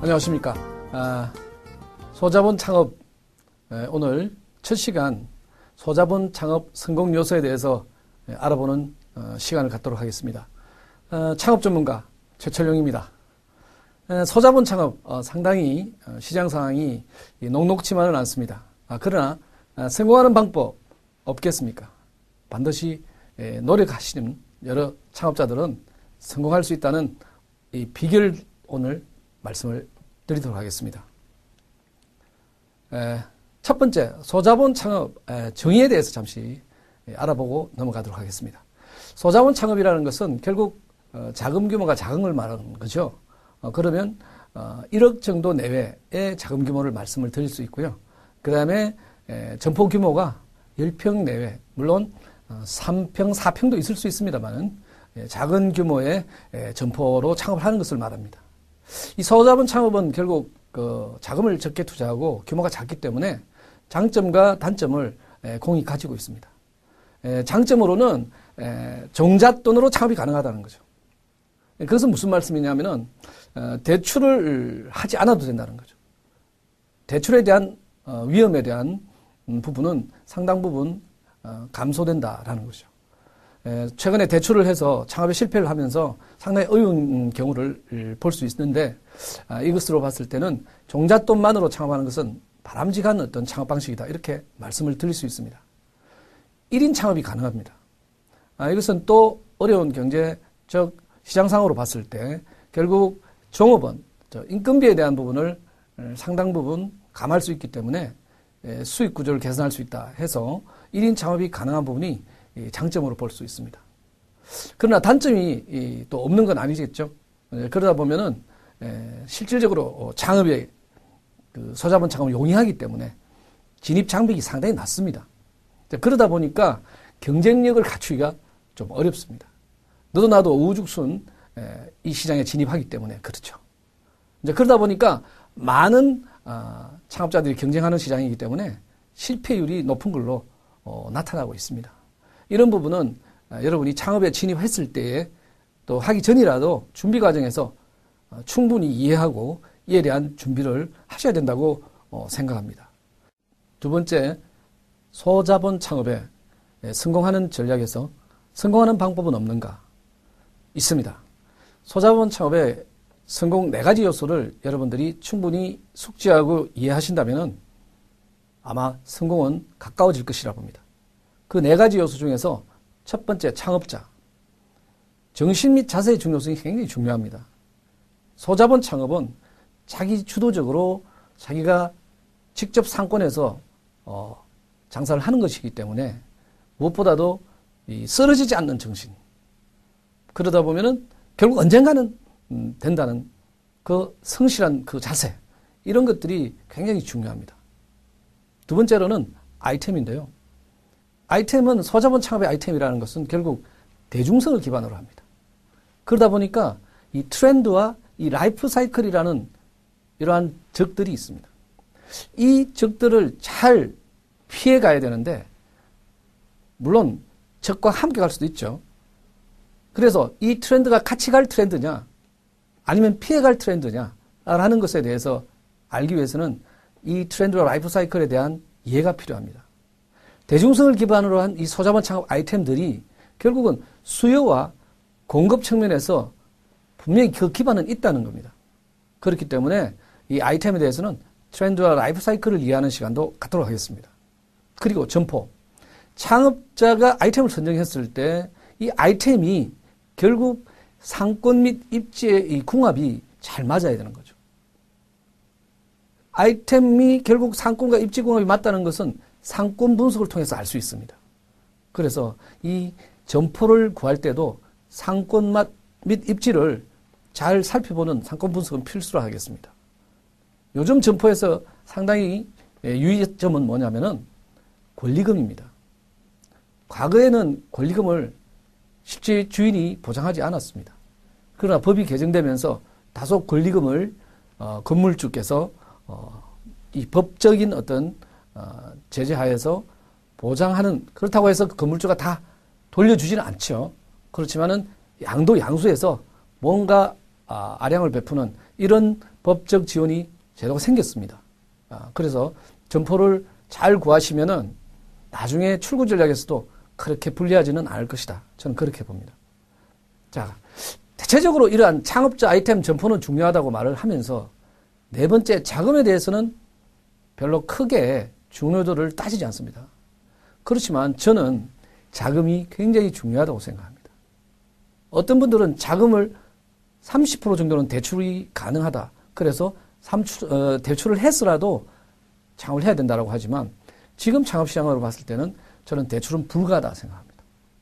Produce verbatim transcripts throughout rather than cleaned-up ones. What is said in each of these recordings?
안녕하십니까. 아, 소자본 창업, 에, 오늘 첫 시간 소자본 창업 성공 요소에 대해서 에, 알아보는 어, 시간을 갖도록 하겠습니다. 어, 창업 전문가 최철용입니다. 에, 소자본 창업 어, 상당히 어, 시장 상황이 녹록치만은 않습니다. 아, 그러나 아, 성공하는 방법 없겠습니까? 반드시 에, 노력하시는 여러 창업자들은 성공할 수 있다는 이 비결 오늘 말씀을 드리도록 하겠습니다. 에, 첫 번째, 소자본 창업 에, 정의에 대해서 잠시 에, 알아보고 넘어가도록 하겠습니다. 소자본 창업이라는 것은 결국 어, 자금 규모가 작은 걸 말하는 거죠. 어, 그러면 어, 일억 정도 내외의 자금 규모를 말씀을 드릴 수 있고요. 그 다음에 점포 규모가 십 평 내외, 물론 어, 삼 평, 사 평도 있을 수 있습니다만 예, 작은 규모의 예, 점포로 창업을 하는 것을 말합니다. 이 소자본 창업은 결국 그 자금을 적게 투자하고 규모가 작기 때문에 장점과 단점을 예, 공이 가지고 있습니다. 예, 장점으로는 예, 종잣돈으로 창업이 가능하다는 거죠. 예, 그것은 무슨 말씀이냐면은 어, 대출을 하지 않아도 된다는 거죠. 대출에 대한 어, 위험에 대한 음, 부분은 상당 부분 어, 감소된다라는 거죠. 에, 최근에 대출을 해서 창업에 실패를 하면서 상당히 어려운 경우를 볼 수 있는데 아, 이것으로 봤을 때는 종잣돈만으로 창업하는 것은 바람직한 어떤 창업 방식이다 이렇게 말씀을 드릴 수 있습니다. 일 인 창업이 가능합니다. 아, 이것은 또 어려운 경제적 시장상으로 봤을 때 결국 종업원, 인건비에 대한 부분을 상당 부분 감할 수 있기 때문에 수익 구조를 개선할 수 있다 해서 일 인 창업이 가능한 부분이 장점으로 볼 수 있습니다. 그러나 단점이 또 없는 건 아니겠죠. 그러다 보면은 실질적으로 창업에 그 소자본 창업을 용이하기 때문에 진입 장벽이 상당히 낮습니다. 그러다 보니까 경쟁력을 갖추기가 좀 어렵습니다. 너도 나도 우후죽순 이 시장에 진입하기 때문에 그렇죠. 이제 그러다 보니까 많은 창업자들이 경쟁하는 시장이기 때문에 실패율이 높은 걸로 나타나고 있습니다. 이런 부분은 여러분이 창업에 진입했을 때에 또 하기 전이라도 준비 과정에서 충분히 이해하고 이에 대한 준비를 하셔야 된다고 생각합니다. 두 번째, 소자본 창업에 성공하는 전략에서 성공하는 방법은 없는가? 있습니다. 소자본 창업의 성공 네 가지 요소를 여러분들이 충분히 숙지하고 이해하신다면 아마 성공은 가까워질 것이라 봅니다. 그 네 가지 요소 중에서 첫 번째, 창업자. 정신 및 자세의 중요성이 굉장히 중요합니다. 소자본 창업은 자기 주도적으로 자기가 직접 상권에서 어, 장사를 하는 것이기 때문에 무엇보다도 이 쓰러지지 않는 정신. 그러다 보면은 결국 언젠가는 음, 된다는 그 성실한 그 자세. 이런 것들이 굉장히 중요합니다. 두 번째로는 아이템인데요. 아이템은 소자본 창업의 아이템이라는 것은 결국 대중성을 기반으로 합니다. 그러다 보니까 이 트렌드와 이 라이프 사이클이라는 이러한 적들이 있습니다. 이 적들을 잘 피해 가야 되는데 물론 적과 함께 갈 수도 있죠. 그래서 이 트렌드가 같이 갈 트렌드냐 아니면 피해 갈 트렌드냐 라는 것에 대해서 알기 위해서는 이 트렌드와 라이프 사이클에 대한 이해가 필요합니다. 대중성을 기반으로 한 이 소자본 창업 아이템들이 결국은 수요와 공급 측면에서 분명히 그 기반은 있다는 겁니다. 그렇기 때문에 이 아이템에 대해서는 트렌드와 라이프 사이클을 이해하는 시간도 갖도록 하겠습니다. 그리고 점포. 창업자가 아이템을 선정했을 때 이 아이템이 결국 상권 및 입지의 이 궁합이 잘 맞아야 되는 거죠. 아이템이 결국 상권과 입지 궁합이 맞다는 것은 상권 분석을 통해서 알 수 있습니다. 그래서 이 점포를 구할 때도 상권 맛 및 입지를 잘 살펴보는 상권 분석은 필수로 하겠습니다. 요즘 점포에서 상당히 유의점은 뭐냐면은 권리금입니다. 과거에는 권리금을 실제 주인이 보장하지 않았습니다. 그러나 법이 개정되면서 다소 권리금을 어, 건물주께서 어, 이 법적인 어떤 어, 제재하에서 보장하는, 그렇다고 해서 건물주가 다 돌려주지는 않죠. 그렇지만은 양도 양수에서 뭔가 아, 아량을 베푸는 이런 법적 지원이 제도가 생겼습니다. 아, 그래서 점포를 잘 구하시면은 나중에 출구 전략에서도 그렇게 불리하지는 않을 것이다. 저는 그렇게 봅니다. 자, 대체적으로 이러한 창업자 아이템 점포는 중요하다고 말을 하면서 네 번째, 자금에 대해서는 별로 크게 중요도를 따지지 않습니다. 그렇지만 저는 자금이 굉장히 중요하다고 생각합니다. 어떤 분들은 자금을 삼십 퍼센트 정도는 대출이 가능하다. 그래서 삼출, 어, 대출을 했으라도 창업을 해야 된다고 하지만 지금 창업시장으로 봤을 때는 저는 대출은 불가하다 생각합니다.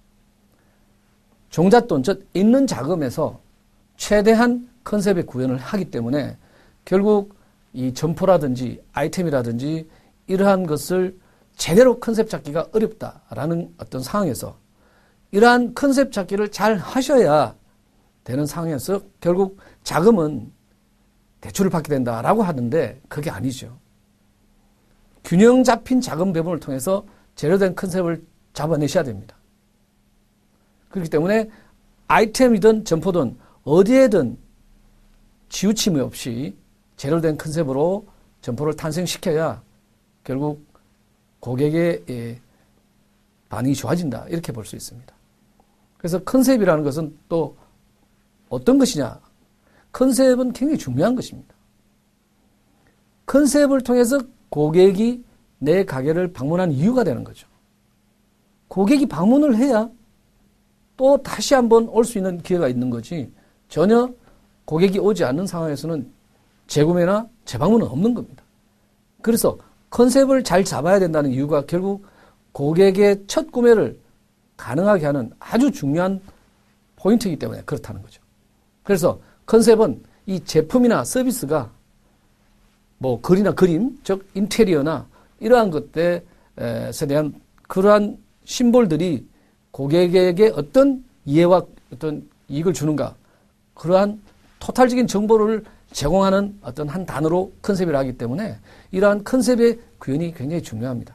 종잣돈, 즉 있는 자금에서 최대한 컨셉의 구현을 하기 때문에 결국 이 점포라든지 아이템이라든지 이러한 것을 제대로 컨셉 잡기가 어렵다라는 어떤 상황에서 이러한 컨셉 잡기를 잘 하셔야 되는 상황에서 결국 자금은 대출을 받게 된다라고 하는데 그게 아니죠. 균형 잡힌 자금 배분을 통해서 제대로 된 컨셉을 잡아내셔야 됩니다. 그렇기 때문에 아이템이든 점포든 어디에든 치우침이 없이 제대로 된 컨셉으로 점포를 탄생시켜야 결국 고객의 반응이 좋아진다. 이렇게 볼 수 있습니다. 그래서 컨셉이라는 것은 또 어떤 것이냐? 컨셉은 굉장히 중요한 것입니다. 컨셉을 통해서 고객이 내 가게를 방문하는 이유가 되는 거죠. 고객이 방문을 해야 또 다시 한번 올 수 있는 기회가 있는 거지 전혀 고객이 오지 않는 상황에서는 재구매나 재방문은 없는 겁니다. 그래서 컨셉을 잘 잡아야 된다는 이유가 결국 고객의 첫 구매를 가능하게 하는 아주 중요한 포인트이기 때문에 그렇다는 거죠. 그래서 컨셉은 이 제품이나 서비스가 뭐 글이나 그림, 즉 인테리어나 이러한 것들에 대한 그러한 심볼들이 고객에게 어떤 이해와 어떤 이익을 주는가, 그러한 토탈적인 정보를 제공하는 어떤 한 단어로 컨셉이라 하기 때문에 이러한 컨셉의 구현이 굉장히 중요합니다.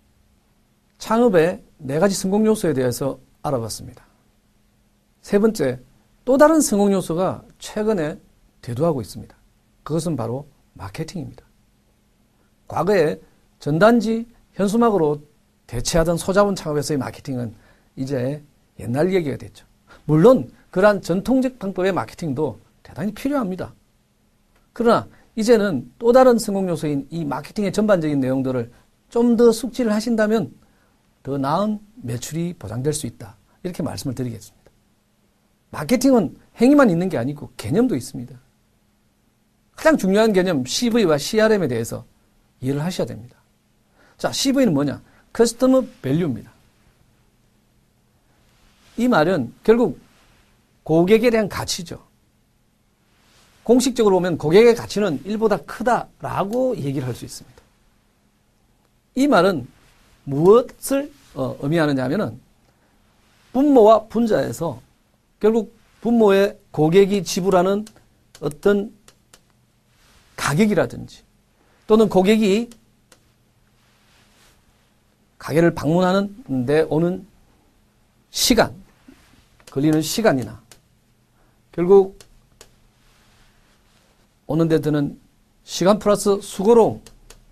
창업의 네 가지 성공 요소에 대해서 알아봤습니다. 세 번째, 또 다른 성공 요소가 최근에 대두하고 있습니다. 그것은 바로 마케팅입니다. 과거에 전단지, 현수막으로 대체하던 소자본 창업에서의 마케팅은 이제 옛날 얘기가 됐죠. 물론 그러한 전통적 방법의 마케팅도 대단히 필요합니다. 그러나 이제는 또 다른 성공 요소인 이 마케팅의 전반적인 내용들을 좀 더 숙지를 하신다면 더 나은 매출이 보장될 수 있다. 이렇게 말씀을 드리겠습니다. 마케팅은 행위만 있는 게 아니고 개념도 있습니다. 가장 중요한 개념 씨브이와 씨알엠에 대해서 이해를 하셔야 됩니다. 자, 씨브이는 뭐냐? 커스터머 밸류입니다. 이 말은 결국 고객에 대한 가치죠. 공식적으로 보면 고객의 가치는 일보다 크다라고 얘기를 할 수 있습니다. 이 말은 무엇을 어, 의미하느냐 하면은 분모와 분자에서 결국 분모의 고객이 지불하는 어떤 가격이라든지 또는 고객이 가게를 방문하는 데 오는 시간, 걸리는 시간이나 결국 오는 데 드는 시간 플러스 수고로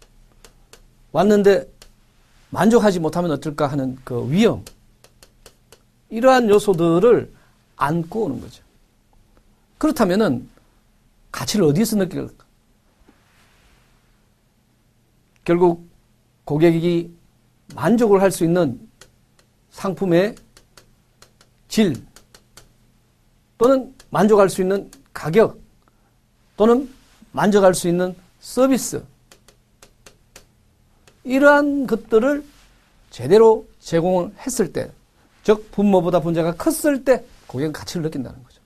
왔는데 만족하지 못하면 어떨까 하는 그 위험, 이러한 요소들을 안고 오는 거죠. 그렇다면은 가치를 어디서 느낄까? 결국 고객이 만족을 할 수 있는 상품의 질 또는 만족할 수 있는 가격 또는 만족할 수 있는 서비스, 이러한 것들을 제대로 제공을 했을 때, 즉 분모보다 분자가 컸을 때 고객은 가치를 느낀다는 거죠.